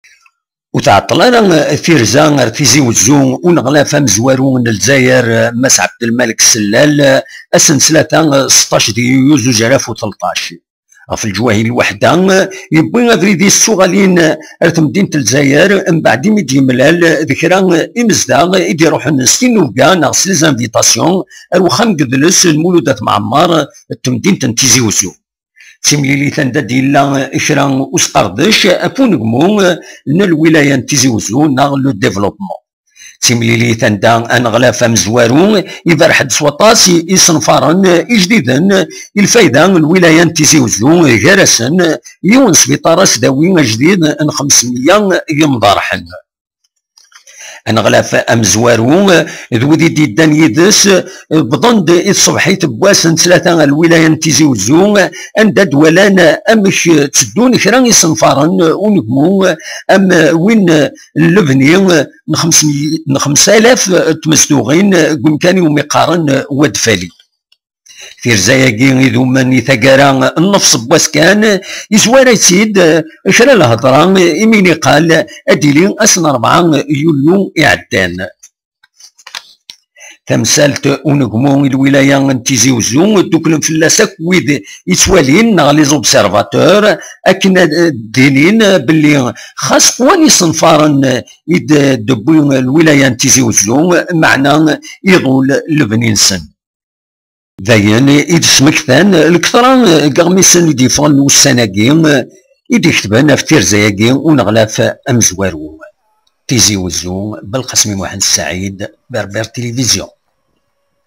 وتعطل انا فيرزا تيزي وزو ونغلا فام زوارون الجزائر مس عبد الملك السلال اسن 16 ديو 2013 في الجواهي الوحده يبغي غادي يدي السوغالين رت مدينه الجزائر من بعد يمدي ملال ذكرى امزدا يروح نسكين وكا ناغ لي زانفيتاسيون الوخام قدلس المولودات معمار تمدينه تيزي وزو تيمليلي تندا ديلا إشرا وسقردش أفون قمو لنا الولاية تيزي وزو ناغ لو ديفلوبمون تيمليلي تندا أنغلاف مزوارو إذا حد سواطاس يصنفارن إجديدا الفايدة الولاية تيزي وزو جرسن يون سبيطار سداوي جديد 500 يمضارحن انغلاف امزوارو ذودي ديدان يدس بضند الصبحيت بواسن 3 الولايه تيزي وزو انداد ولانا امش تسدون كرا يصنفارن ونقمو ام وين اللبني 5000 تمسدوغين قم كان يوم يقارن ودفالي في رزاياكي إذو ماني ثقارا النفس بواسكان يزوار سيد شرا الهضرة إميني قال أديلي أسن 4 يوليو إعدان تمثالت ونقمو الولاية تيزي وزو دوك الفلاسك ويد يتوالين نغ لي زوبسيرفاتور أكن دينين باللي خاص قواني صنفارن يد دبو الولاية تيزي وزو معنى يغول لبنين سن داين إدس مكتان الكثرة قغميسن يديفون والسناقين إدي كتبان في تيرزاياقين ونغلاف أمزوارو تيزي وزو بالقسمي محمد السعيد بربر تلفزيون.